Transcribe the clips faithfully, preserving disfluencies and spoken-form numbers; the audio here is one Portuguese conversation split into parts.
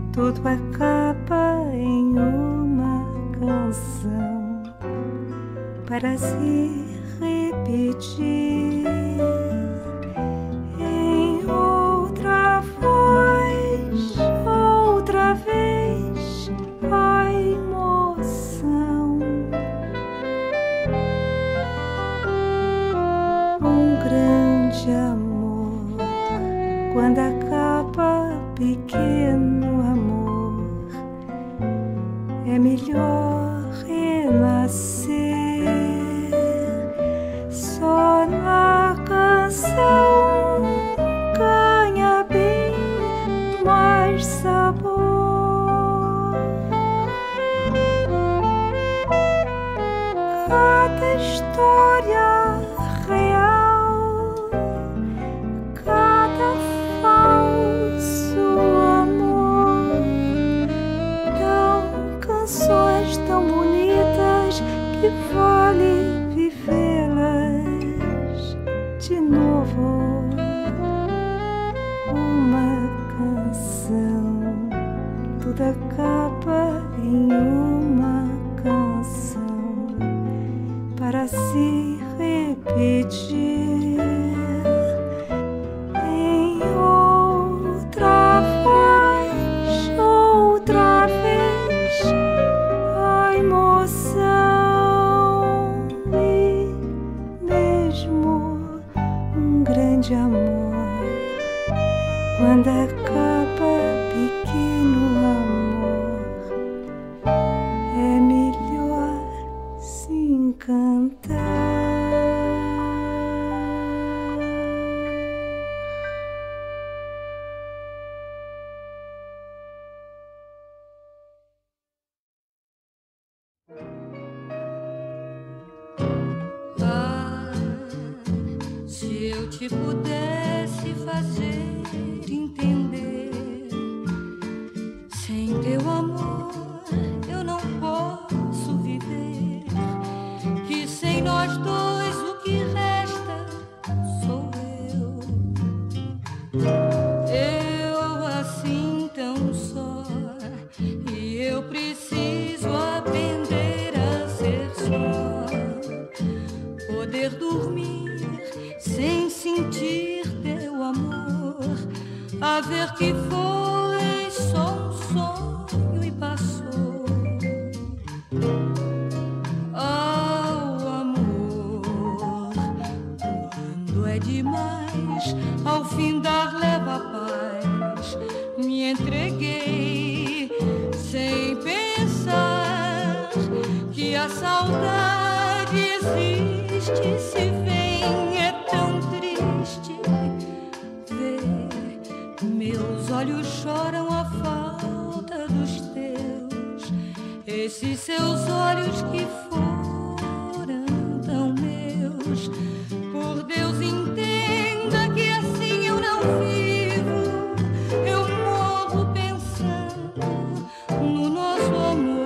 tudo acaba em uma canção para se repetir em outra voz, outra vez a emoção. Um grande amor, quando acaba, pequeno amor, é melhor renascer. Só na canção ganha bem mais sabor. Cada história real, cada falso amor, tão canções tão bonitas que vale vivê-las de novo. Uma canção, tudo acaba em uma canção para se repetir em outra voz, outra vez a emoção. E mesmo um grande amor, quando acaba, pequeno amor, é melhor se encantar. Ah, se eu te pudesse fazer entender, sem teu amor eu não posso viver, que sem nós dois o que resta sou eu. Eu assim tão só, e eu preciso aprender a ser só, poder dormir sem sentir teu amor, a ver que foi só um sonho e passou. Oh, amor, quando é demais, ao findar leva a paz. Me entreguei sem pensar que a saudade existe, se vem é tão triste ver. Meus olhos choram a falta dos teus, esses seus olhos que foram tão meus. Por Deus, entenda que assim eu não vivo, eu morro pensando no nosso amor.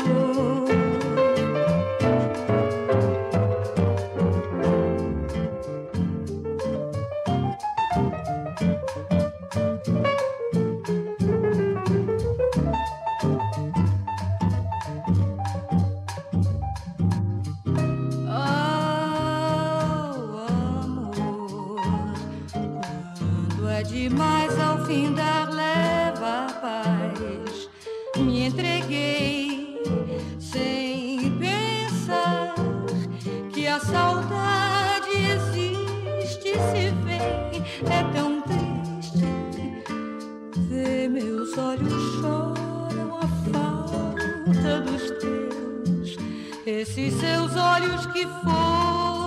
Demais ao findar leva a paz. Me entreguei sem pensar que a saudade existe, se vem é tão triste ver. Meus olhos choram a falta dos teus, esses seus olhos que foram